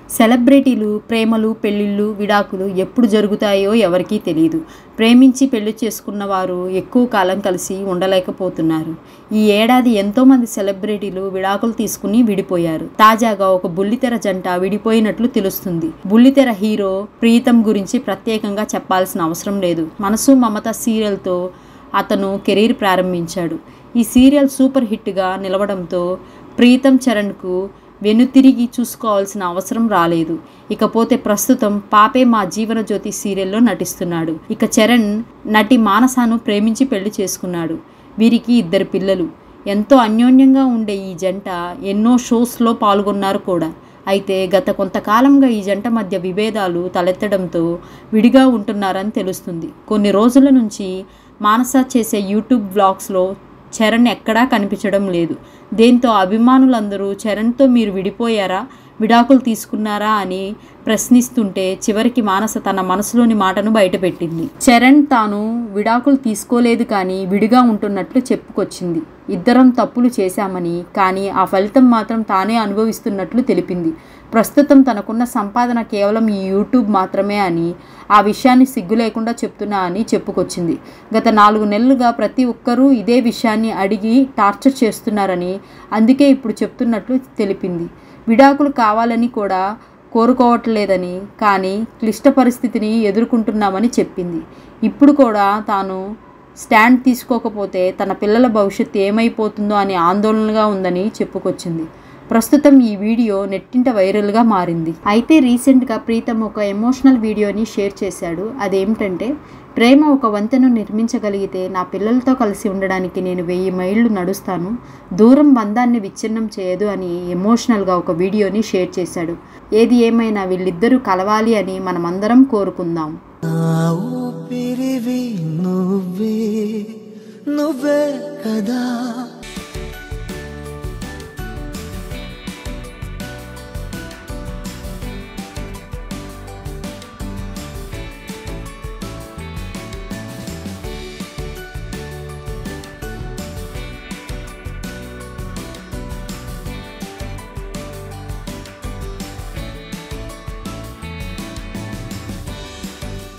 సెలబ్రిటీలు ప్రేమలు పెళ్ళిళ్ళు విడాకులు ఎప్పుడు జరుగుతాయో ఎవరికీ తెలియదు. ప్రేమించి పెళ్లి చేసుకున్న వారు ఎక్కువ కాలం కలిసి ఉండలేకపోతున్నారు. ఈ ఏడాది ఎంతోమంది సెలబ్రిటీలు విడాకులు తీసుకుని విడిపోయారు. తాజాగా ఒక బుల్లితెర జంట విడిపోయినట్లు తెలుస్తుంది. బుల్లితెర హీరో ప్రీతం గురించి ప్రత్యేకంగా చెప్పాల్సిన అవసరం లేదు. మనసు మమత సీరియల్తో అతను కెరీర్ ప్రారంభించాడు. ఈ సీరియల్ సూపర్ హిట్గా నిలవడంతో ప్రీతం చరణ్కు వెనుతిరిగి చూసుకోవాల్సిన అవసరం రాలేదు. ఇకపోతే ప్రస్తుతం పాపే మా జీవన జ్యోతి సీరియల్లో నటిస్తున్నాడు. ఇక చరణ్ నటి మానసాను ప్రేమించి పెళ్లి చేసుకున్నాడు. వీరికి 2 పిల్లలు. ఎంతో అన్యోన్యంగా ఉండే ఈ జంట ఎన్నో షోస్లో పాల్గొన్నారు కూడా. అయితే గత కొంతకాలంగా ఈ జంట మధ్య విభేదాలు తలెత్తడంతో విడిగా ఉంటున్నారని తెలుస్తుంది. కొన్ని రోజుల నుంచి మానస చేసే యూట్యూబ్ వ్లాగ్స్లో చరణ్ ఎక్కడా కనిపించడం లేదు. దీంతో అభిమానులందరూ చరణ్తో మీరు విడిపోయారా, విడాకులు తీసుకున్నారా అని ప్రశ్నిస్తుంటే చివరికి మానస తన మనసులోని మాటను బయటపెట్టింది. చరణ్ తాను విడాకులు తీసుకోలేదు కానీ విడిగా ఉంటున్నట్లు చెప్పుకొచ్చింది. ఇద్దరం తప్పులు చేశామని, కానీ ఆ ఫలితం మాత్రం తానే అనుభవిస్తున్నట్లు తెలిపింది. ప్రస్తుతం తనకున్న సంపాదన కేవలం ఈ యూట్యూబ్ మాత్రమే అని, ఆ విషయాన్ని సిగ్గు లేకుండా చెప్తున్నా అని చెప్పుకొచ్చింది. గత 4 నెలలుగా ప్రతి ఒక్కరూ ఇదే విషయాన్ని అడిగి టార్చర్ చేస్తున్నారని, అందుకే ఇప్పుడు చెప్తున్నట్లు తెలిపింది. విడాకులు కావాలని కూడా కోరుకోవట్లేదని, కానీ క్లిష్ట పరిస్థితిని ఎదుర్కొంటున్నామని చెప్పింది. ఇప్పుడు కూడా తాను స్టాండ్ తీసుకోకపోతే తన పిల్లల భవిష్యత్తు ఏమైపోతుందో అని ఆందోళనగా ఉందని చెప్పుకొచ్చింది. ప్రస్తుతం ఈ వీడియో నెట్టింట వైరల్గా మారింది. అయితే రీసెంట్గా ప్రీతం ఒక ఎమోషనల్ వీడియోని షేర్ చేశాడు. అదేమిటంటే, ప్రేమ ఒక వంతెను నిర్మించగలిగితే నా పిల్లలతో కలిసి ఉండడానికి నేను 1000 మైళ్ళు నడుస్తాను, దూరం బంధాన్ని విచ్ఛిన్నం చేయదు అని ఎమోషనల్గా ఒక వీడియోని షేర్ చేశాడు. ఏది ఏమైనా వీళ్ళిద్దరూ కలవాలి అని మనమందరం కోరుకుందాం. నువ్వే కదా